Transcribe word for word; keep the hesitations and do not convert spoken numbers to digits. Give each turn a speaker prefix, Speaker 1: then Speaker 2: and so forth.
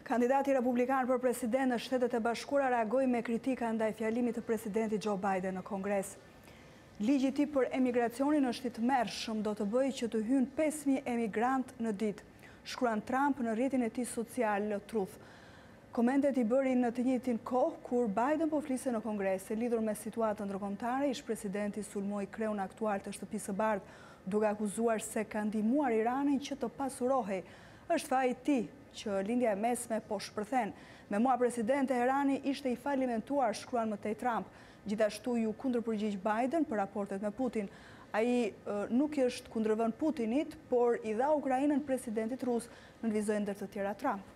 Speaker 1: Kandidati republikan për president në Shtetet e Bashkuara reagoi me kritika ndaj fjalimit të presidentit Joe Biden në Kongres. Ligji i tij për emigracionin është i tmerrshëm, do të bëjë që të hyjnë pesë mijë emigrant në ditë, shkruan Trump në rrjetin e tij social Truth. Komentet i bërin në të njëjtin kohë kur Biden po fliste në Kongres. E lidhur me situatën ndërkombëtare, ish-presidenti sulmoi kreun aktual të Shtëpisë së Bardhë, duke akuzuar se ka ndihmuar Iranin që të pasurohej. Është faji i tij që lindja e mesme po shpërthen. Me mua president Teherani ishte i falimentuar, shkruan më tej Trump. Gjithashtu ju kundërpërgjigj Biden për raportet me Putin. Ai nuk i është kundërvën Putinit, por i dha Ukrainën presidentit rus, nënvizoi ndër të tjera Trump.